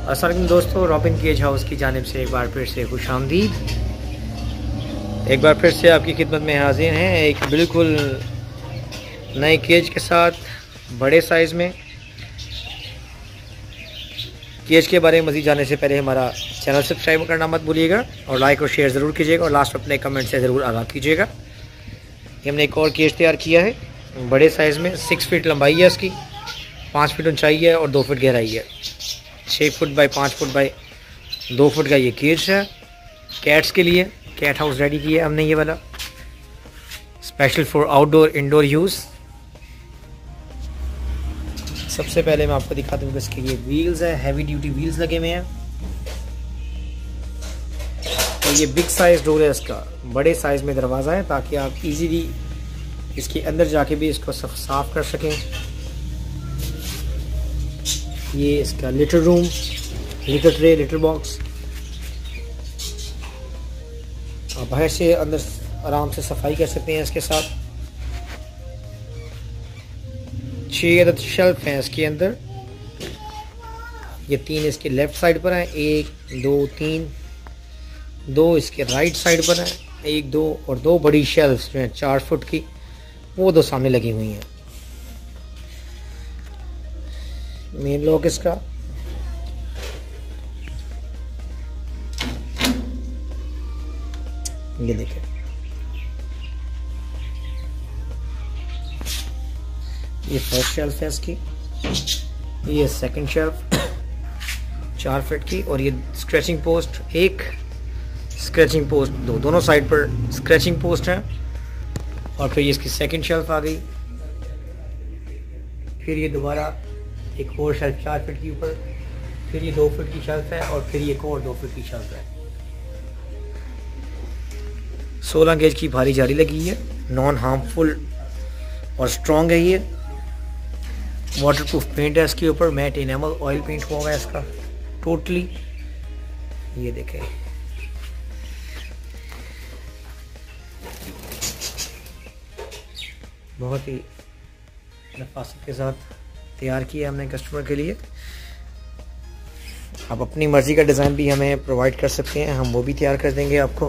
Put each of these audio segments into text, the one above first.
अस्सलाम वालेकुम दोस्तों, रॉबिन केज हाउस की जानिब से एक बार फिर से खुशामदीद। एक बार फिर से आपकी खिदमत में हाजिर हैं एक बिल्कुल नए केज के साथ, बड़े साइज़ में। केज के बारे में मज़ीद जानने से पहले हमारा चैनल सब्सक्राइब करना मत भूलिएगा और लाइक और शेयर ज़रूर कीजिएगा और लास्ट अपने कमेंट से ज़रूर आगाह कीजिएगा। ये हमने एक और केज तैयार किया है बड़े साइज़ में। 6 फीट लंबाई है इसकी, 5 फीट ऊंचाई है और 2 फीट गहराई है। 6 foot by 5 foot by 2 foot का ये केज है। कैट्स के लिए कैट हाउस रेडी किया है हमने, ये वाला special for outdoor indoor use. सबसे पहले मैं आपको दिखा दूँ कि इसके ये व्हील्स है, हैवी ड्यूटी व्हील्स लगे हुए हैं। और ये बिग साइज़ डोर है इसका, बड़े साइज़ में दरवाज़ा है ताकि आप इजीली इसके अंदर जाके भी इसको साफ़ कर सकें। ये इसका litter room, litter tray, litter box. आप बाहर से अंदर आराम से सफाई कर सकते हैं इसके साथ। 6 अदद शेल्फ हैं इसके अंदर। ये 3 इसके लेफ़्ट साइड पर हैं, 1 2 3, 2 इसके राइट साइड पर हैं, 1 2 और 2 बड़ी शेल्फ्स जो हैं 4 फुट की, वो 2 सामने लगी हुई हैं। मेन लॉक इसका, ये देखें। ये फर्स्ट शेल्फ है इसकी, ये सेकंड शेल्फ 4 फीट की। और ये स्क्रैचिंग पोस्ट, एक स्क्रैचिंग पोस्ट, दोनों साइड पर स्क्रैचिंग पोस्ट है। और फिर ये इसकी सेकंड शेल्फ आ गई। फिर ये दोबारा एक और शेल्फ 4 फीट के ऊपर, फिर ये 2 फीट की शेल्फ है और फिर ये एक और 2 फीट की शेल्फ है। 16 गेज की भारी जाली लगी है, नॉन हार्मफुल और स्ट्रॉन्ग है। ये वाटरप्रूफ पेंट है इसके ऊपर, मैट इनेमल ऑयल पेंट हुआ है इसका टोटली। ये देखें, बहुत ही नफासत के साथ तैयार किया हमने कस्टमर के लिए। आप अपनी मर्ज़ी का डिज़ाइन भी हमें प्रोवाइड कर सकते हैं, हम वो भी तैयार कर देंगे आपको।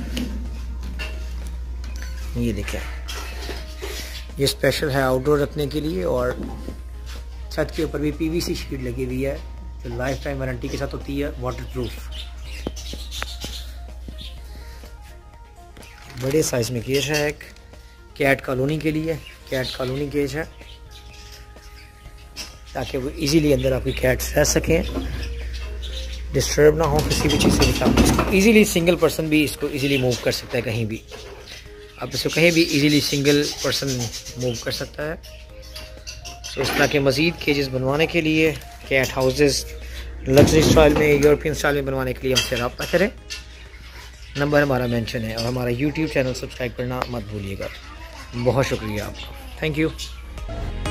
ये देखें, ये स्पेशल है आउटडोर रखने के लिए। और छत के ऊपर भी पीवीसी शीट लगी हुई है जो लाइफ टाइम वारंटी के साथ होती है, वाटरप्रूफ। बड़े साइज़ में केज है एक, कैट कॉलोनी के लिए। कैट कॉलोनी केज है ताकि वो इजीली अंदर आपकी कैट्स रह सकें, डिस्टर्ब ना हो किसी भी चीज़ से। इजीली सिंगल पर्सन भी इसको इजीली मूव कर सकता है कहीं भी। आप इसको कहीं भी इजीली सिंगल पर्सन मूव कर सकता है। तो इस तरह के मज़ीद केजेस बनवाने के लिए, कैट हाउसेस लग्जरी स्टाइल में, यूरोपियन स्टाइल में बनवाने के लिए हमसे रब्ता करें। नंबर हमारा मेंशन है और हमारा यूट्यूब चैनल सब्सक्राइब करना मत भूलिएगा। बहुत शुक्रिया आपका, थैंक यू।